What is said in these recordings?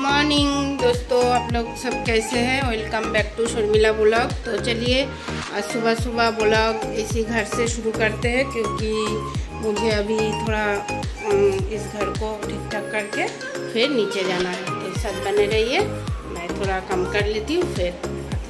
Morning दोस्तों, आप लोग सब कैसे हैं। Welcome back to Sharmila blog. तो चलिए आज सुबह सुबह ब्लॉग इसी घर से शुरू करते हैं, क्योंकि मुझे अभी थोड़ा इस घर को ठीक ठाक करके फिर नीचे जाना है। तो साथ बने रहिए, मैं थोड़ा कम कर लेती हूँ फिर।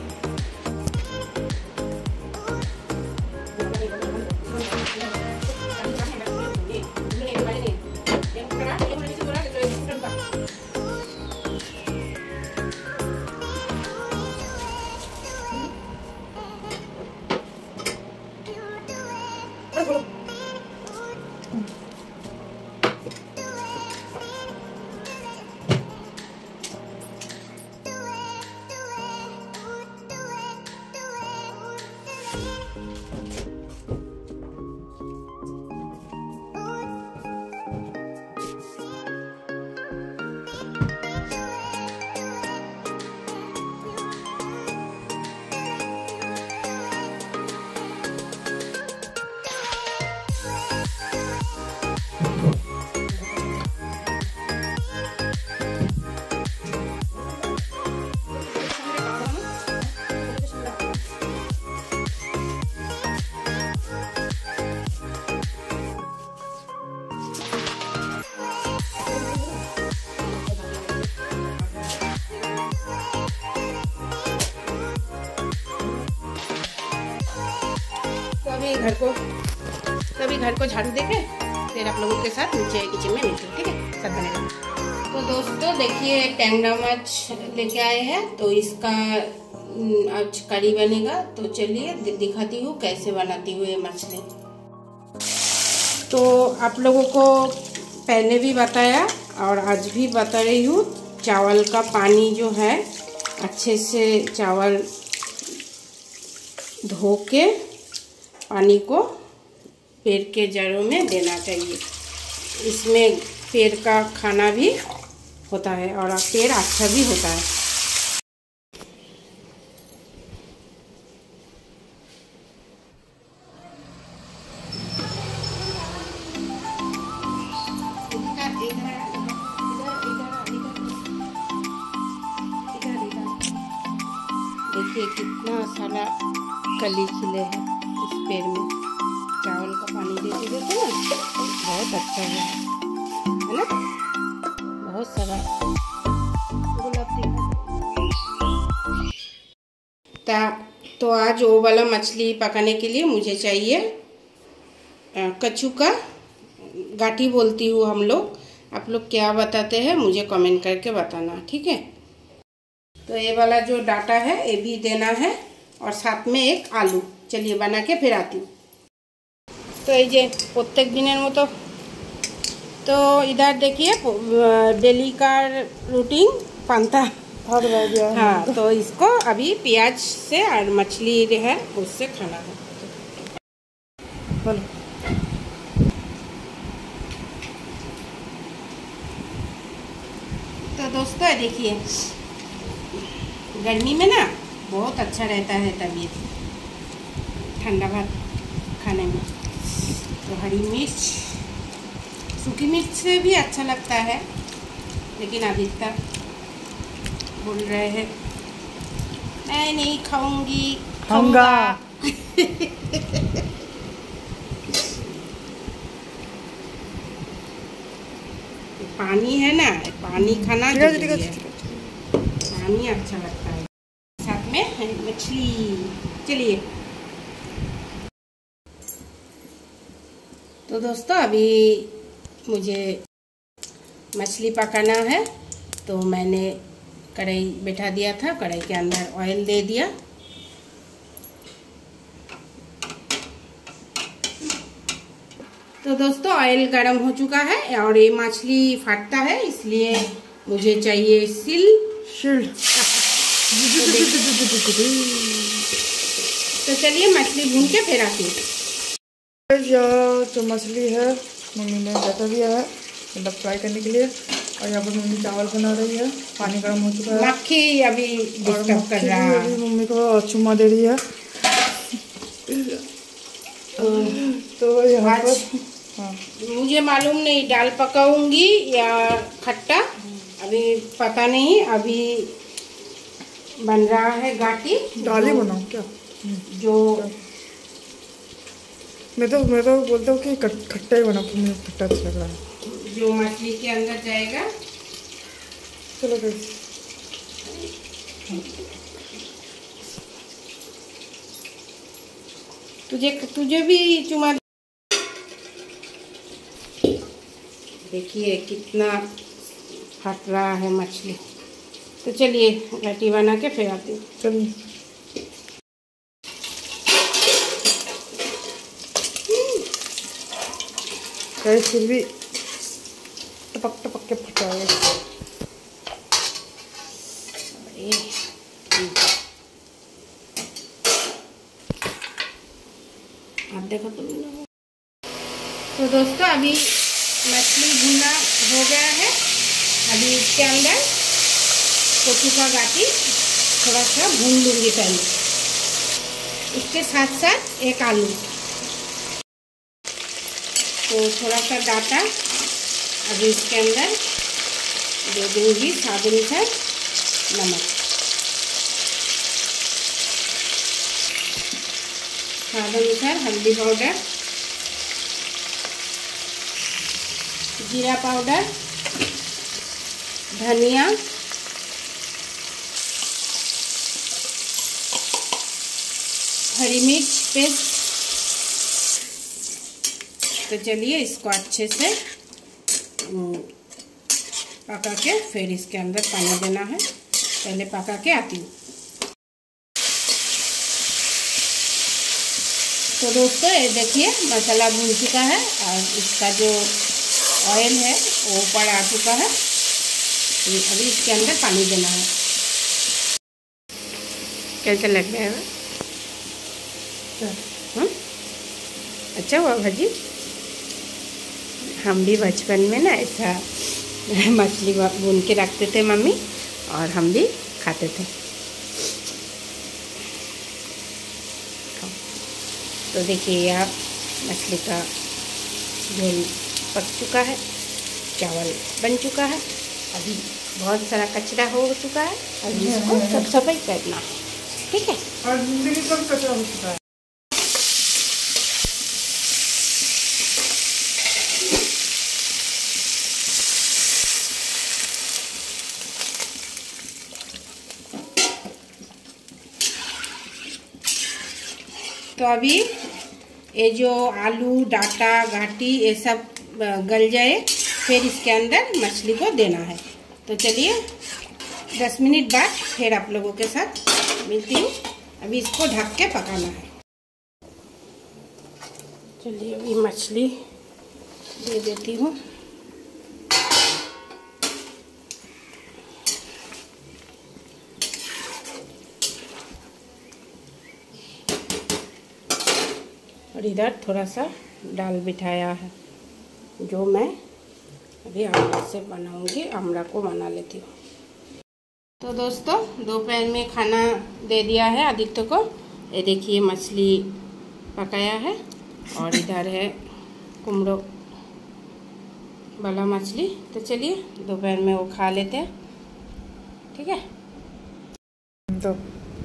अभी घर को झाड़ू देके फिर आप लोगों के साथ नीचे किचन में मिलते हैं, ठीक है। सब बनेगा। तो दोस्तों देखिए, टैंगरा माछ लेके आए हैं, तो इसका आज करी बनेगा। तो चलिए दिखाती हूँ कैसे बनाती हूँ ये मछली। तो आप लोगों को पहले भी बताया और आज भी बता रही हूँ, चावल का पानी जो है अच्छे से चावल धो के पानी को पेड़ के जड़ों में देना चाहिए। इसमें पेड़ का खाना भी होता है और पेड़ अच्छा भी होता है। देखिए कितना सारा कली खिले हैं इस पेड़ में। चावल का पानी देते देते ना बहुत अच्छा है ना। बहुत सारा तो आज वो वाला मछली पकाने के लिए मुझे चाहिए कच्चू का गाठी बोलती हूँ हम लोग। आप लोग क्या बताते हैं मुझे कमेंट करके बताना, ठीक है। तो ये वाला जो डाटा है ये भी देना है और साथ में एक आलू। चलिए बना के फिर आती हूँ। तो ये प्रत्येक दिनेर मतो तो इधर देखिए डेली का रूटीन पांता। हाँ, तो इसको अभी प्याज से और मछली है उससे खाना है। बोलो। तो दोस्तों देखिए, गर्मी में ना बहुत अच्छा रहता है तबीयत, ठंडा भात खाने में। तो हरी मिर्च, सूखी मिर्च से भी अच्छा लगता है, लेकिन अभी तक बोल रहे हैं मैं नहीं खाऊंगी, खाऊंगा। पानी है ना, पानी खाना जरूरी है। पानी अच्छा लगता है, साथ में मछली। चलिए तो दोस्तों अभी मुझे मछली पकाना है, तो मैंने कढ़ाई बैठा दिया था। कढ़ाई के अंदर ऑयल दे दिया। तो दोस्तों ऑयल गरम हो चुका है और ये मछली फटता है, इसलिए मुझे चाहिए सिल। तो चलिए मछली भून के फिर आती हूँ। जो मछली है मम्मी ने डाटा दिया है मतलब फ्राई करने के लिए, और यहाँ पर मम्मी चावल बना रही है। पानी गर्म हो चुका है। मक्खी अभी डिस्टर्ब कर रहा है। अभी मम्मी को चुम्मा दे रही है। तो यहाँ पर मुझे मालूम नहीं दाल पकाऊंगी या खट्टा, अभी पता नहीं, अभी बन रहा है गाटी। दाल ही बनाओ क्या? जो मैं तो बोलता हूँ कि खट्टा ही बनाओ, कि मुझे खट्टा अच्छा लग रहा है। जो मछली के अंदर जाएगा। चलो गाइस, तुझे भी चुमा। देखिए कितना फट रहा है मछली। तो चलिए गाटी बना के फिर आती हूँ। चलिए। गाइस फिर भी टपक टपक के फटा है। आप देखो तुम। तो दोस्तों अभी मछली भुना हो गया है। अभी इसके अंदर कचू का गाटी थोड़ा सा भून लूँगी पहले, उसके साथ साथ एक आलू। तो थोड़ा सा डाटा अभी इसके अंदर दे दूँगी, स्वाद अनुसार नमक, स्वाद अनुसार हल्दी पाउडर, जीरा पाउडर, धनिया, हरी मिर्च पेस्ट। तो चलिए इसको अच्छे से पका के फिर इसके अंदर पानी देना है। पहले पका के आती हूँ। तो दोस्तों ये देखिए मसाला भून चुका है और इसका जो ऑयल है वो ऊपर आ चुका है। अभी इसके अंदर पानी देना है। कैसा लग रहा है? अच्छा हुआ भाजी। हम भी बचपन में ना ऐसा मछली भून के रखते थे मम्मी, और हम भी खाते थे। तो देखिए यह मछली का झोल पक चुका है, चावल बन चुका है। अभी बहुत सारा कचरा हो चुका है, अभी इसको सब सफाई करना है। ठीक है, और जिंदगी कब कचरा हो चुका है। तो अभी ये जो आलू डाटा घाटी ये सब गल जाए, फिर इसके अंदर मछली को देना है। तो चलिए 10 मिनट बाद फिर आप लोगों के साथ मिलती हूँ। अभी इसको ढक के पकाना है। चलिए अभी मछली दे देती हूँ। और इधर थोड़ा सा दाल बिठाया है, जो मैं अभी आमला से बनाऊंगी। आमला को बना लेती हूँ। तो दोस्तों दोपहर में खाना दे दिया है आदित्य को। ये देखिए मछली पकाया है, और इधर है कुमड़ो वाला मछली। तो चलिए दोपहर में वो खा लेते हैं। ठीक है। तो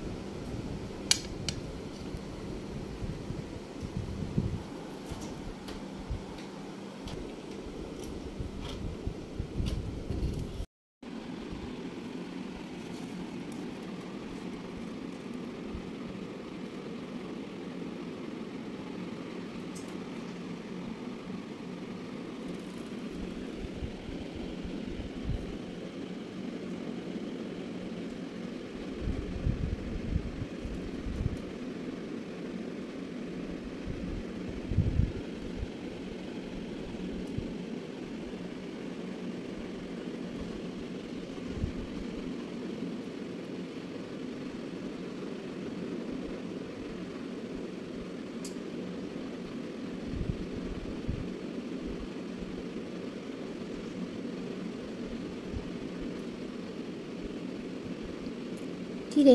धीरे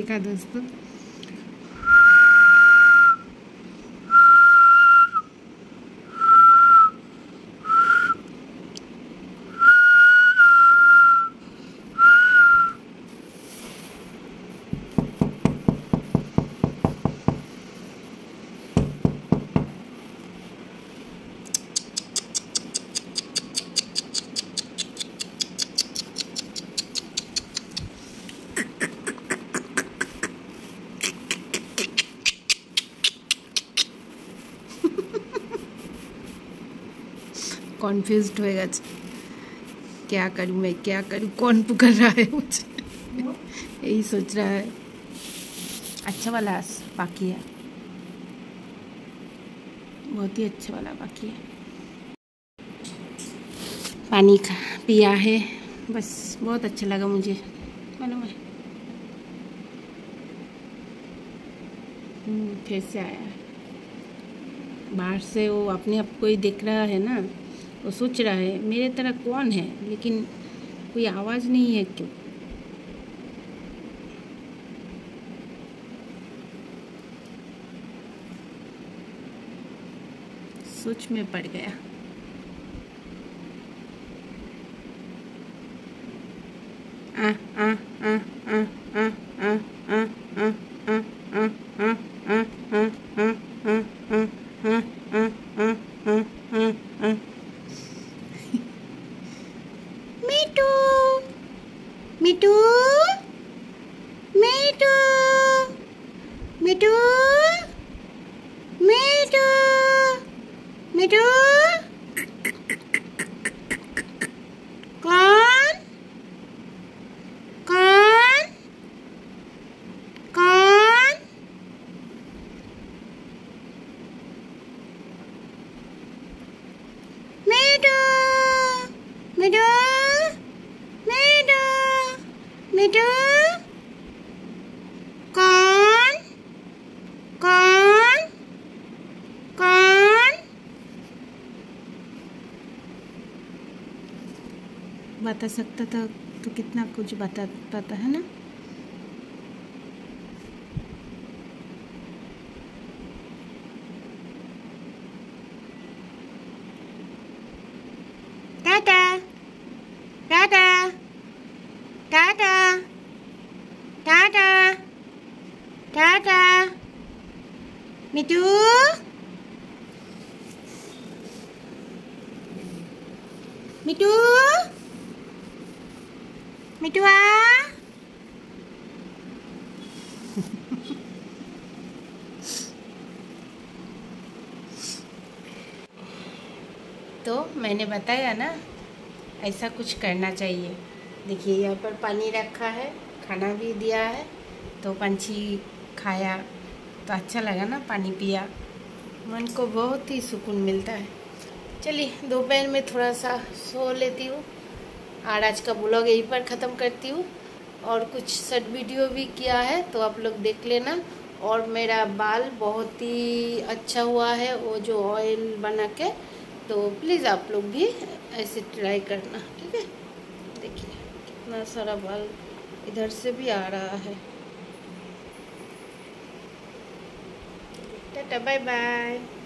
देखा दोस्तों। कॉन्फ्यूज्ड होएगा, क्या करूँ मैं, क्या करूँ, कौन पुकार रहा है मुझे। यही सोच रहा है। अच्छा वाला बाकी है, बहुत ही अच्छा वाला बाकी है। पानी खा पिया है बस, बहुत अच्छा लगा मुझे। मालूम है फिर से आया है बाहर से। वो अपने आप को ही देख रहा है ना, वो सोच रहा है मेरे तरह कौन है, लेकिन कोई आवाज़ नहीं है क्यों। सोच में पड़ गया। आ आ आ आ आ आ आ आ आ आ मिठू मिठू मिठू मिठू मिठू मिठू कौन कौन कौन मिठू मिठू मिठू मिठू कौन कौन कौन। बता सकता था तो कितना कुछ बता पाता है ना। टाटा टाटा टाटा टाटा टाटा मिठू मिठू मिठू आ। तो मैंने बताया ना, ऐसा कुछ करना चाहिए। देखिए यहाँ पर पानी रखा है, खाना भी दिया है, तो पंछी खाया तो अच्छा लगा ना, पानी पिया, मन को बहुत ही सुकून मिलता है। चलिए दोपहर में थोड़ा सा सो लेती हूँ और आज का ब्लॉग यहीं पर ख़त्म करती हूँ। और कुछ शॉर्ट वीडियो भी किया है तो आप लोग देख लेना। और मेरा बाल बहुत ही अच्छा हुआ है वो जो ऑयल बना के, तो प्लीज़ आप लोग भी ऐसे ट्राई करना, ठीक है। देखिए कितना सारा बाल इधर से भी आ रहा है। Tata bye bye.